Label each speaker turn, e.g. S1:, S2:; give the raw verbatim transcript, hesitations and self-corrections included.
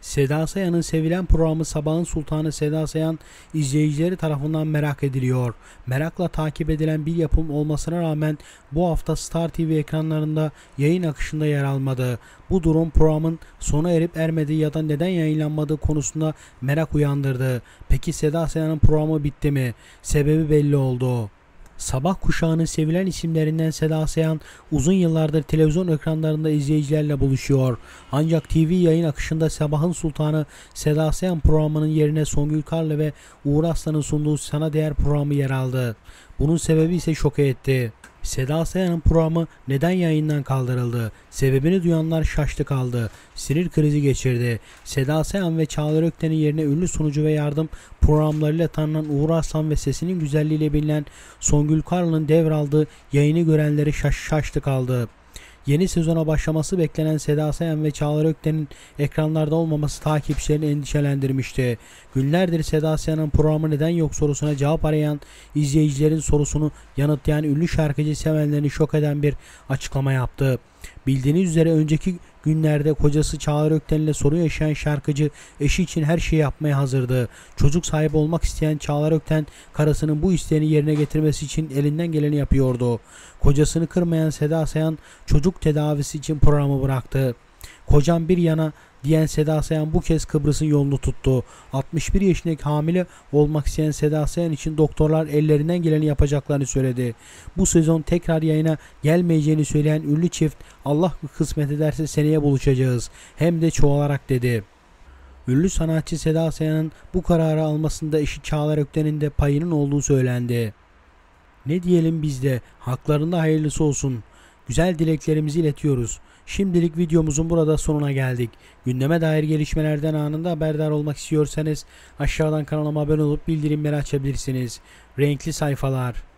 S1: Seda Sayan'ın sevilen programı Sabahın Sultanı Seda Sayan izleyicileri tarafından merak ediliyor. Merakla takip edilen bir yapım olmasına rağmen bu hafta Star T V ekranlarında yayın akışında yer almadı. Bu durum programın sona erip ermediği ya da neden yayınlanmadığı konusunda merak uyandırdı. Peki Seda Sayan'ın programı bitti mi? Sebebi belli oldu. Sabah kuşağının sevilen isimlerinden Seda Sayan uzun yıllardır televizyon ekranlarında izleyicilerle buluşuyor. Ancak T V yayın akışında Sabahın Sultanı Seda Sayan programının yerine Songül Karlı ve Uğur Aslan'ın sunduğu Sana Değer programı yer aldı. Bunun sebebi ise şok etti. Seda Sayan'ın programı neden yayından kaldırıldı? Sebebini duyanlar şaştı kaldı. Sinir krizi geçirdi. Seda Sayan ve Çağlar Ökten'in yerine ünlü sunucu ve yardım programlarıyla tanınan Uğur Aslan ve sesinin güzelliğiyle bilinen Songül Karlı'nın devraldığı yayını görenleri şaş şaştı kaldı. Yeni sezona başlaması beklenen Seda Sayan ve Çağlar Ökten'in ekranlarda olmaması takipçilerini endişelendirmişti. Günlerdir Seda Sayan'ın programı neden yok sorusuna cevap arayan izleyicilerin sorusunu yanıtlayan ünlü şarkıcı sevenlerini şok eden bir açıklama yaptı. Bildiğiniz üzere önceki günlerde kocası Çağlar Ökten ile sorun yaşayan şarkıcı eşi için her şeyi yapmaya hazırdı. Çocuk sahibi olmak isteyen Çağlar Ökten karısının bu isteğini yerine getirmesi için elinden geleni yapıyordu. Kocasını kırmayan Seda Sayan çocuk tedavisi için programı bıraktı. Kocam bir yana diyen Seda Sayan bu kez Kıbrıs'ın yolunu tuttu. altmış bir yaşındaki hamile olmak isteyen Seda Sayan için doktorlar ellerinden geleni yapacaklarını söyledi. Bu sezon tekrar yayına gelmeyeceğini söyleyen ünlü çift Allah kısmet ederse seneye buluşacağız hem de çoğalarak dedi. Ünlü sanatçı Seda Sayan'ın bu kararı almasında eşi Çağlar Ökten'in de payının olduğu söylendi. Ne diyelim biz de haklarında hayırlısı olsun. Güzel dileklerimizi iletiyoruz. Şimdilik videomuzun burada sonuna geldik. Gündeme dair gelişmelerden anında haberdar olmak istiyorsanız aşağıdan kanalıma abone olup bildirimleri açabilirsiniz. Renkli sayfalar.